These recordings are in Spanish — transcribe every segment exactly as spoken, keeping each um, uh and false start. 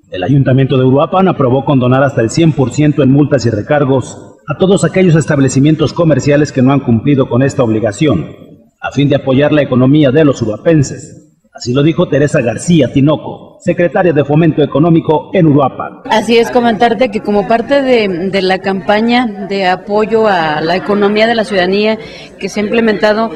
El Ayuntamiento de Uruapan aprobó condonar hasta el cien por ciento en multas y recargos a todos aquellos establecimientos comerciales que no han cumplido con esta obligación, a fin de apoyar la economía de los uruapenses. Así lo dijo Teresa García Tinoco, secretaria de Fomento Económico en Uruapan. Así es, comentarte que como parte de, de la campaña de apoyo a la economía de la ciudadanía que se ha implementado,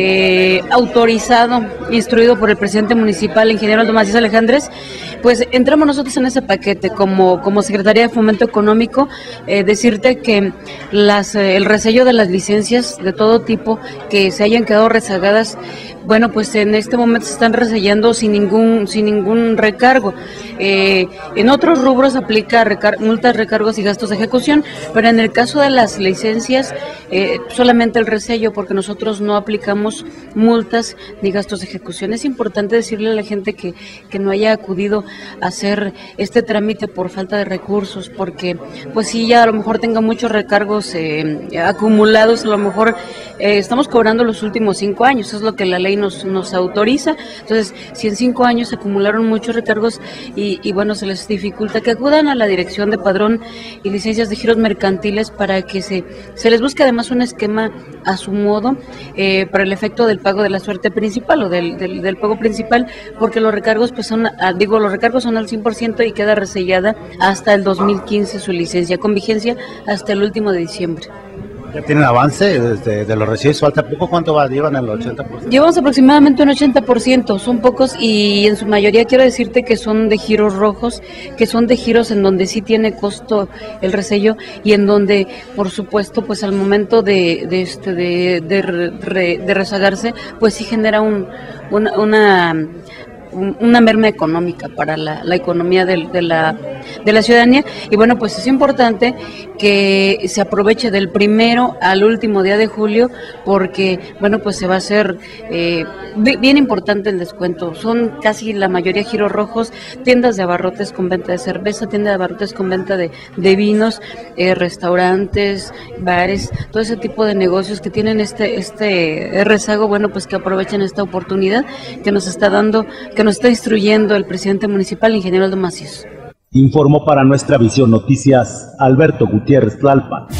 eh, autorizado, instruido por el presidente municipal, ingeniero Aldo Macías Alejandres, pues entramos nosotros en ese paquete como, como Secretaría de Fomento Económico, eh, decirte que las, eh, el resello de las licencias de todo tipo que se hayan quedado rezagadas, bueno, pues en este momento se están resellando sin ningún sin ningún recargo. Eh, en otros rubros aplica recar multas, recargos y gastos de ejecución, pero en el caso de las licencias, eh, solamente el resello, porque nosotros no aplicamos multas ni gastos de ejecución. Es importante decirle a la gente que, que no haya acudido a hacer este trámite por falta de recursos, porque pues sí, ya a lo mejor tenga muchos recargos eh, acumulados, a lo mejor eh, estamos cobrando los últimos cinco años, es lo que la ley nos, nos autoriza. Entonces, si en cinco años se acumularon muchos recargos y, y bueno, se les dificulta, que acudan a la Dirección de Padrón y Licencias de Giros Mercantiles para que se, se les busque además un esquema a su modo eh, para el efecto del pago de la suerte principal o del, del, del pago principal, porque los recargos pues son, digo, los recargos son al cien por ciento y queda resellada hasta el dos mil quince su licencia, con vigencia hasta el último de diciembre. ¿Ya tienen avance desde de los recibos? ¿Falta poco? ¿Cuánto va? ¿Llevan el ochenta por ciento? Llevamos aproximadamente un ochenta por ciento, son pocos y en su mayoría quiero decirte que son de giros rojos, que son de giros en donde sí tiene costo el resello y en donde, por supuesto, pues al momento de, de, este, de, de, re, de rezagarse, pues sí genera un, una... una una merma económica para la, la economía de, de, la, de la ciudadanía. Y bueno, pues es importante que se aproveche del primero al último día de julio, porque bueno, pues se va a hacer eh, bien importante el descuento. Son casi la mayoría giros rojos, tiendas de abarrotes con venta de cerveza, tiendas de abarrotes con venta de, de vinos, eh, restaurantes, bares, todo ese tipo de negocios que tienen este, este rezago. Bueno, pues que aprovechen esta oportunidad que nos está dando, que nos está instruyendo el presidente municipal, ingeniero Aldo Macías. Informó para Nuestra Visión Noticias Alberto Gutiérrez Tlalpan.